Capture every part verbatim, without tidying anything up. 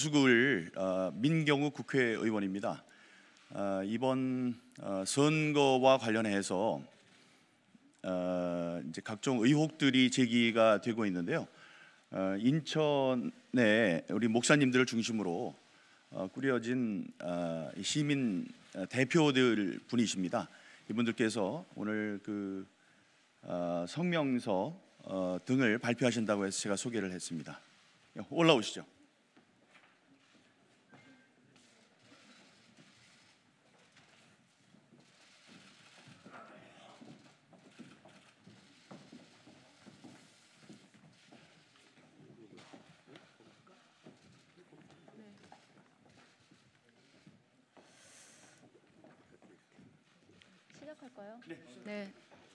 안수글 어, 민경우 국회의원입니다. 어, 이번 어, 선거와 관련해서 어, 이제 각종 의혹들이 제기가 되고 있는데요. 어, 인천에 우리 목사님들을 중심으로 어, 꾸려진 어, 시민 대표들 분이십니다. 이분들께서 오늘 그 어, 성명서 어, 등을 발표하신다고 해서 제가 소개를 했습니다. 올라오시죠. 시작할까요? 네.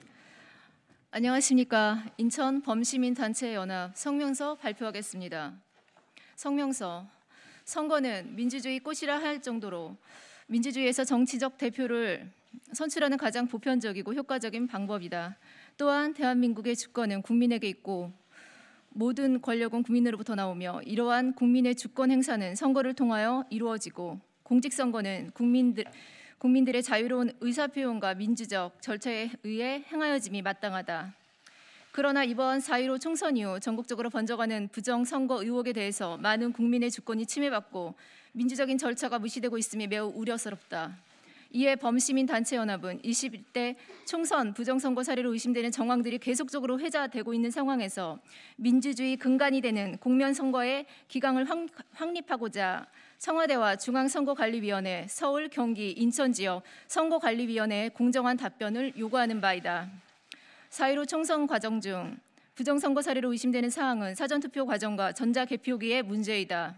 안녕하십니까. 인천 범시민단체연합 성명서 발표하겠습니다. 성명서. 선거는 민주주의 꽃이라 할 정도로 민주주의에서 정치적 대표를 선출하는 가장 보편적이고 효과적인 방법이다. 또한 대한민국의 주권은 국민에게 있고 모든 권력은 국민으로부터 나오며 이러한 국민의 주권 행사는 선거를 통하여 이루어지고 공직선거는 국민들 국민들의 자유로운 의사표현과 민주적 절차에 의해 행하여짐이 마땅하다. 그러나 이번 사 일오 총선 이후 전국적으로 번져가는 부정선거 의혹에 대해서 많은 국민의 주권이 침해받고 민주적인 절차가 무시되고 있음이 매우 우려스럽다. 이에 범시민단체연합은 이십일 대 총선 부정선거 사례로 의심되는 정황들이 계속적으로 회자되고 있는 상황에서 민주주의 근간이 되는 공면선거의 기강을 확립하고자 청와대와 중앙선거관리위원회, 서울, 경기, 인천 지역 선거관리위원회에 공정한 답변을 요구하는 바이다. 사 일오 총선 과정 중 부정선거 사례로 의심되는 사항은 사전투표 과정과 전자개표기의 문제이다.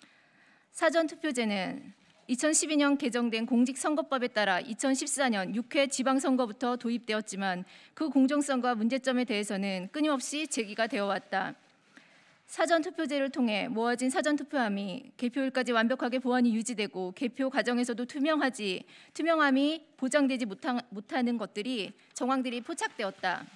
사전투표제는 이천십이 년 개정된 공직선거법에 따라 이천십사 년 육 회 지방선거부터 도입되었지만 그 공정성과 문제점에 대해서는 끊임없이 제기가 되어 왔다. 사전투표제를 통해 모아진 사전투표함이 개표일까지 완벽하게 보안이 유지되고 개표 과정에서도 투명하지 투명함이 보장되지 못하는 것들이 정황들이 포착되었다.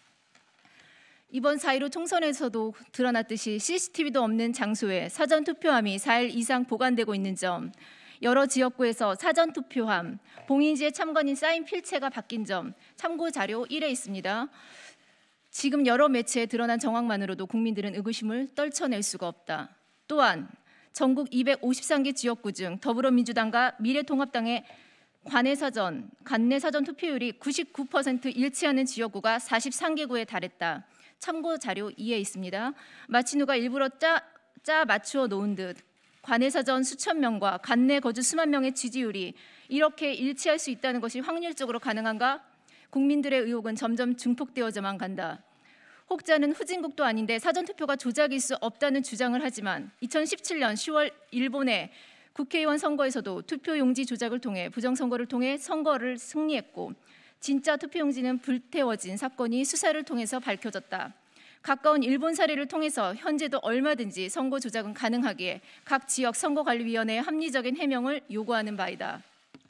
이번 사 일오 총선에서도 드러났듯이 씨씨티비도 없는 장소에 사전투표함이 사 일 이상 보관되고 있는 점, 여러 지역구에서 사전투표함, 봉인지에 참관인 사인 필체가 바뀐 점 참고 자료 일에 있습니다. 지금 여러 매체에 드러난 정황만으로도 국민들은 의구심을 떨쳐낼 수가 없다. 또한 전국 이백오십삼 개 지역구 중 더불어민주당과 미래통합당의 관내사전, 간내사전 투표율이 구십구 퍼센트 일치하는 지역구가 사십삼 개구에 달했다. 참고 자료 이에 있습니다. 마치 누가 일부러 짜, 짜 맞추어 놓은 듯 관내사전 수천 명과 간내 거주 수만 명의 지지율이 이렇게 일치할 수 있다는 것이 확률적으로 가능한가? 국민들의 의혹은 점점 증폭되어져만 간다. 혹자는 후진국도 아닌데 사전투표가 조작일 수 없다는 주장을 하지만 이천십칠 년 시월 일본의 국회의원 선거에서도 투표용지 조작을 통해 부정선거를 통해 선거를 승리했고 진짜 투표용지는 불태워진 사건이 수사를 통해서 밝혀졌다. 가까운 일본 사례를 통해서 현재도 얼마든지 선거 조작은 가능하기에 각 지역 선거관리위원회의 합리적인 해명을 요구하는 바이다.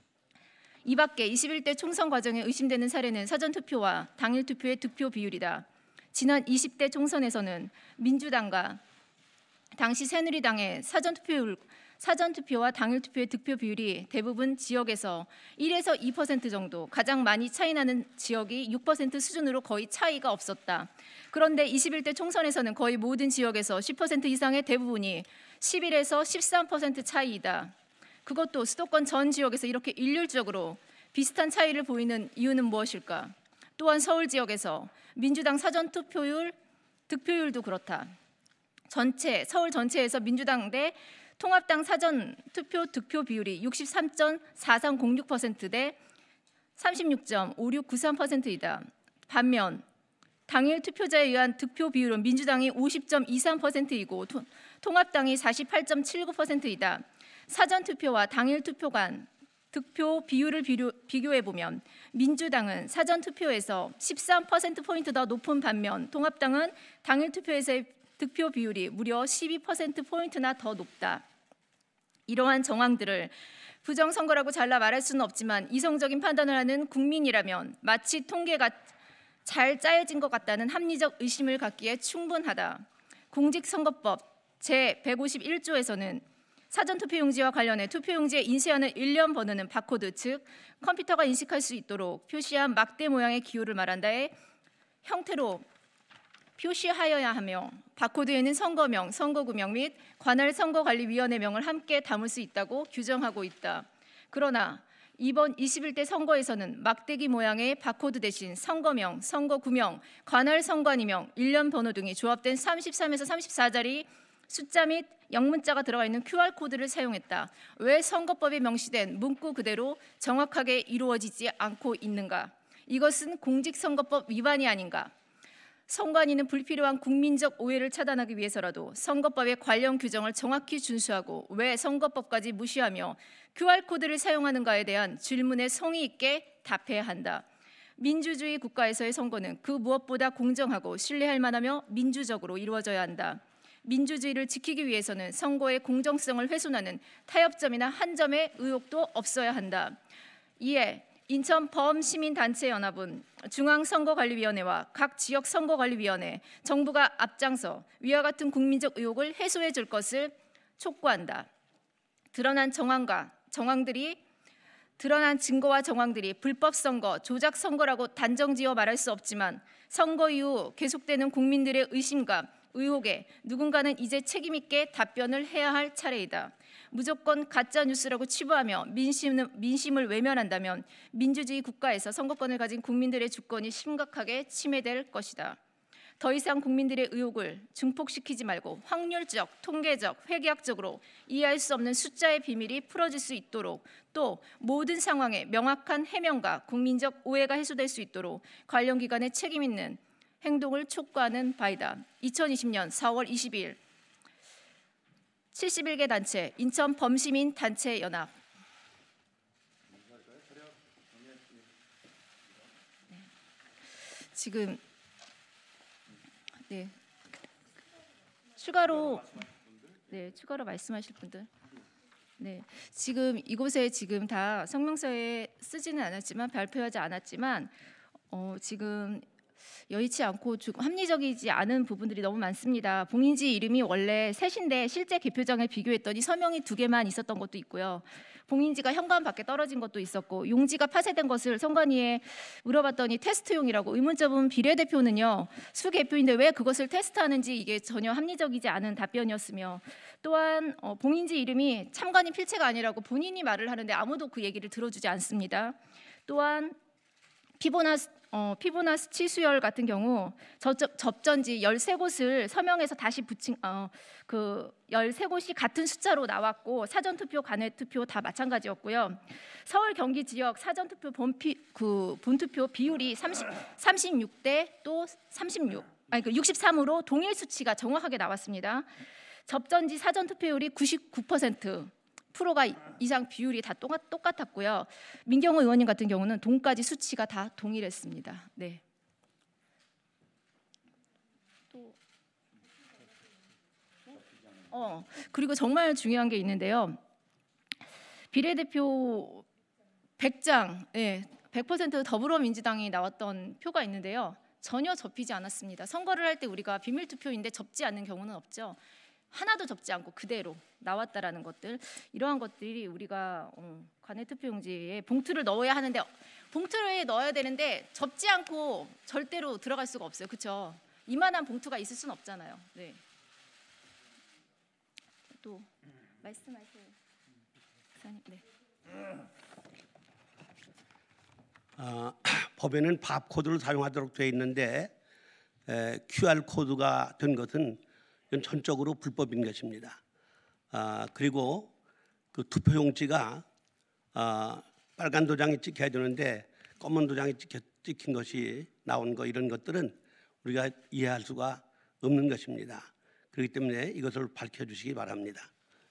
이 밖에 이십일 대 총선 과정에 의심되는 사례는 사전투표와 당일 투표의 득표 비율이다. 지난 이십 대 총선에서는 민주당과 당시 새누리당의 사전투표율, 사전투표와 당일 투표의 득표 비율이 대부분 지역에서 일에서 이 퍼센트 정도, 가장 많이 차이나는 지역이 육 퍼센트 수준으로 거의 차이가 없었다. 그런데 이십일 대 총선에서는 거의 모든 지역에서 십 퍼센트 이상의 대부분이 십일에서 십삼 퍼센트 차이이다. 그것도 수도권 전 지역에서 이렇게 일률적으로 비슷한 차이를 보이는 이유는 무엇일까? 또한 서울 지역에서 민주당 사전투표율, 득표율도 그렇다. 전체, 서울 전체에서 민주당 대 통합당 사전투표 득표 비율이 육십삼 점 사삼공육 퍼센트 대 삼십육 점 오육구삼 퍼센트이다. 반면 당일 투표자에 의한 득표 비율은 민주당이 오십 점 이삼 퍼센트이고 통합당이 사십팔 점 칠구 퍼센트이다. 사전투표와 당일 투표 간 득표 비율을 비교해보면 민주당은 사전투표에서 십삼 퍼센트 포인트 더 높은 반면 통합당은 당일 투표에서의 득표 비율이 무려 십이 퍼센트 포인트나 더 높다. 이러한 정황들을 부정선거라고 잘라 말할 수는 없지만 이성적인 판단을 하는 국민이라면 마치 통계가 잘 짜여진 것 같다는 합리적 의심을 갖기에 충분하다. 공직선거법 제백오십일 조에서는 사전투표용지와 관련해 투표용지에 인쇄하는 일련 번호는 바코드, 즉 컴퓨터가 인식할 수 있도록 표시한 막대 모양의 기호를 말한다의 형태로 표시하여야 하며 바코드에는 선거명, 선거구명 및 관할 선거관리위원회명을 함께 담을 수 있다고 규정하고 있다. 그러나 이번 이십일 대 선거에서는 막대기 모양의 바코드 대신 선거명, 선거구명, 관할 선관위명, 일련 번호 등이 조합된 삼십삼에서 삼십사 자리 숫자 및 영문자가 들어가 있는 큐알코드를 사용했다. 왜 선거법에 명시된 문구 그대로 정확하게 이루어지지 않고 있는가? 이것은 공직선거법 위반이 아닌가? 선관위는 불필요한 국민적 오해를 차단하기 위해서라도 선거법의 관련 규정을 정확히 준수하고 왜 선거법까지 무시하며 큐알코드를 사용하는가에 대한 질문에 성의 있게 답해야 한다. 민주주의 국가에서의 선거는 그 무엇보다 공정하고 신뢰할 만하며 민주적으로 이루어져야 한다. 민주주의를 지키기 위해서는 선거의 공정성을 훼손하는 타협점이나 한 점의 의혹도 없어야 한다. 이에 인천 범시민단체연합은 중앙선거관리위원회와 각 지역선거관리위원회, 정부가 앞장서 위와 같은 국민적 의혹을 해소해 줄 것을 촉구한다. 드러난 정황과 정황들이 드러난 증거와 정황들이 불법 선거, 조작 선거라고 단정지어 말할 수 없지만 선거 이후 계속되는 국민들의 의심과 의혹에 누군가는 이제 책임 있게 답변을 해야 할 차례이다. 무조건 가짜 뉴스라고 치부하며 민심을, 민심을 외면한다면 민주주의 국가에서 선거권을 가진 국민들의 주권이 심각하게 침해될 것이다. 더 이상 국민들의 의혹을 증폭시키지 말고 확률적, 통계적, 회계학적으로 이해할 수 없는 숫자의 비밀이 풀어질 수 있도록 또 모든 상황에 명확한 해명과 국민적 오해가 해소될 수 있도록 관련 기관의 책임 있는 행동을 촉구하는 바이다. 이천이십 년 사월 이십이일 칠십일 개 단체 인천 범시민 단체 연합. 네. 지금 네 추가로 네 추가로 말씀하실 분들. 네 지금 이곳에 지금 다 성명서에 쓰지는 않았지만 발표하지 않았지만 어, 지금 여의치 않고 합리적이지 않은 부분들이 너무 많습니다. 봉인지 이름이 원래 셋인데 실제 개표장을 비교했더니 서명이 두 개만 있었던 것도 있고요. 봉인지가 현관 밖에 떨어진 것도 있었고 용지가 파쇄된 것을 선관위에 물어봤더니 테스트용이라고 의문점은 비례대표는요. 수개표인데 왜 그것을 테스트하는지 이게 전혀 합리적이지 않은 답변이었으며 또한 어, 봉인지 이름이 참관인 필체가 아니라고 본인이 말을 하는데 아무도 그 얘기를 들어주지 않습니다. 또한 피보나스 어, 피보나스치 수열 같은 경우 접, 접전지 열세 곳을 서명해서 다시 붙인 어, 그 열세 곳이 같은 숫자로 나왔고 사전 투표, 간회 투표 다 마찬가지였고요. 서울 경기 지역 사전 투표 본피, 그 본투표 비율이 삼십, 삼십육 대 또 삼십육 아니 그 육십삼으로 동일 수치가 정확하게 나왔습니다. 접전지 사전 투표율이 구십구 퍼센트 프로가 이상 비율이 다 똑같, 똑같았고요. 민경호 의원님 같은 경우는 동까지 수치가 다 동일했습니다. 네. 또, 어 그리고 정말 중요한 게 있는데요. 비례대표 백 장, 네, 백 퍼센트 더불어민주당이 나왔던 표가 있는데요. 전혀 접히지 않았습니다. 선거를 할 때 우리가 비밀투표인데 접지 않는 경우는 없죠. 하나도 접지 않고 그대로 나왔다라는 것들, 이러한 것들이 우리가 어, 관내 투표용지에 봉투를 넣어야 하는데 봉투를 넣어야 되는데 접지 않고 절대로 들어갈 수가 없어요. 그렇죠? 이만한 봉투가 있을 수는 없잖아요. 네. 또 말씀하세요. 기사님. 네. 어, 법에는 바코드를 사용하도록 되어 있는데 에, 큐알코드가 된 것은 이건 전적으로 불법인 것입니다. 아, 그리고 그 투표용지가 아, 빨간 도장이 찍혀야 되는데 검은 도장이 찍혀, 찍힌 것이 나온 거 이런 것들은 우리가 이해할 수가 없는 것입니다. 그렇기 때문에 이것을 밝혀주시기 바랍니다.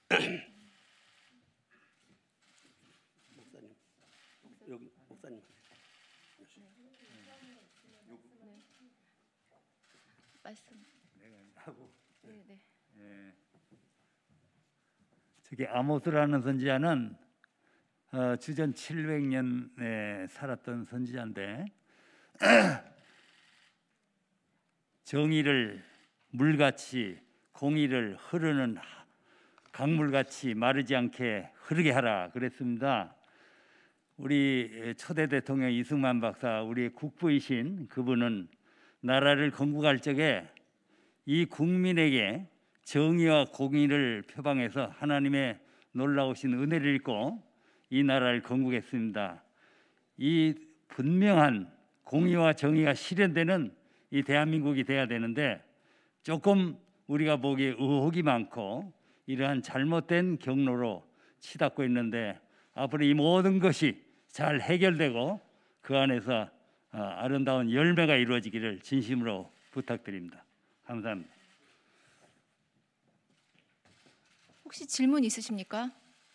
목사님, 여기 목사님. 말씀. 네, 네. 예. 저기 아모스라는 선지자는 어, 주전 칠백 년에 살았던 선지자인데 정의를 물같이 공의를 흐르는 강물같이 마르지 않게 흐르게 하라 그랬습니다. 우리 초대 대통령 이승만 박사, 우리 국부이신 그분은 나라를 건국할 적에 이 국민에게 정의와 공의를 표방해서 하나님의 놀라우신 은혜를 입고 이 나라를 건국했습니다. 이 분명한 공의와 정의가 실현되는 이 대한민국이 돼야 되는데 조금 우리가 보기에 의혹이 많고 이러한 잘못된 경로로 치닫고 있는데 앞으로 이 모든 것이 잘 해결되고 그 안에서 아름다운 열매가 이루어지기를 진심으로 부탁드립니다. 감사합니다. 혹시 질문 있으십니까?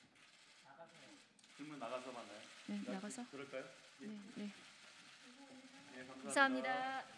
질문 나가서 만나요. 네, 나가서. 그럴까요? 네, 네. 감사합니다.